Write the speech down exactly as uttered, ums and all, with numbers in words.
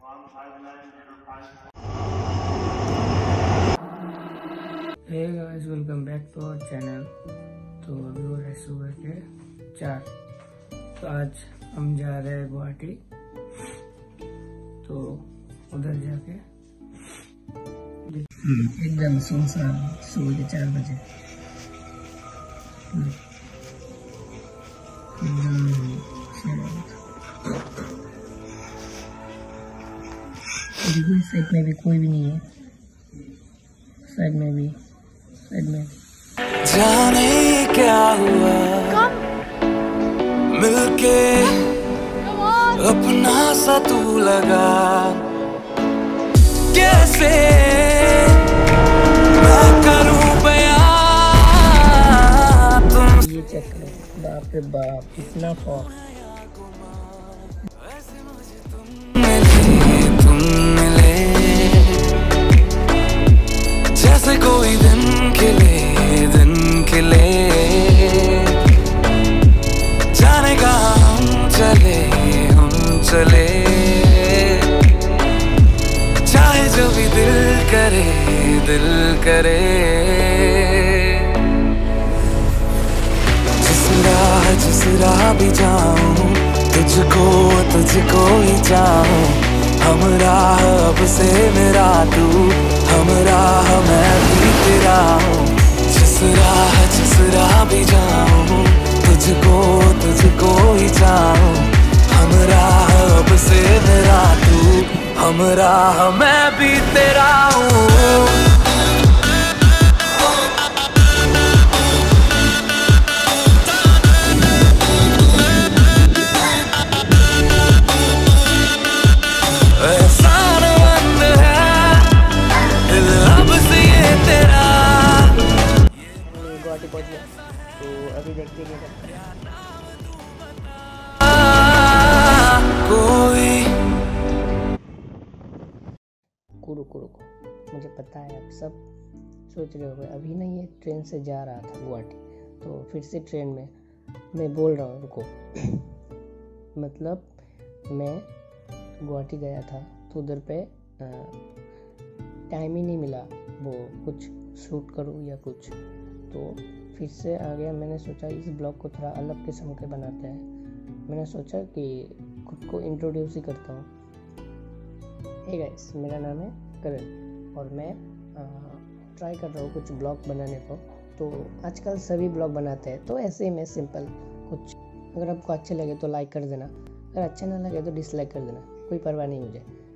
Hey guys, welcome back to our channel. तो अभी हो रहे सुबह के चार। तो आज हम जा रहे हैं गुवाहाटी। तो उधर जाके एकदम सुनसान सुबह के चार बजे एकदम साइड में भी कोई भी नहीं है, साइड में भी साइड में जाने क्या हुआ मिलके अपना सा तू लगा कैसे मैं करूं बयां तुम। ये चेक करो, बाप रे बाप, इतना फॉग। तुम मिले जैसे कोई दिन खिले दिन खिले जाने कहाँ हम चले हम चले चाहे जो भी दिल करे दिल करे जिस राह जिस राह भी जाऊं तुझको तुझको ही चाहूं हम राह अब से मेरा तू हम राह मैं भी तेरा हूँ जिस राह जिस राह भी जाऊं तुझको तुझको ही चाहूं हम राह अब से मेरा तू हम राह मैं भी तेरा हूँ। गुवाहाटी पहुंच गया, तो अभी देखते हैं क्या रुको रुको मुझे पता है आप सब सोच रहे होंगे अभी नहीं, ये ट्रेन से जा रहा था गुवाहाटी, तो फिर से ट्रेन में मैं बोल रहा हूँ रुको। मतलब मैं गुवाहाटी गया था तो उधर पे टाइम ही नहीं मिला वो कुछ शूट करूँ या कुछ, तो फिर से आ गया। मैंने सोचा इस ब्लॉग को थोड़ा अलग किस्म के बनाते हैं। मैंने सोचा कि खुद को इंट्रोड्यूस ही करता हूँ। हे गाइस, मेरा नाम है करण और मैं ट्राई कर रहा हूँ कुछ ब्लॉग बनाने को। तो आजकल सभी ब्लॉग बनाते हैं, तो ऐसे ही मैं सिंपल कुछ, अगर आपको अच्छे लगे तो लाइक कर देना, अगर अच्छा ना लगे तो डिसलाइक कर देना, कोई परवाह नहीं मुझे।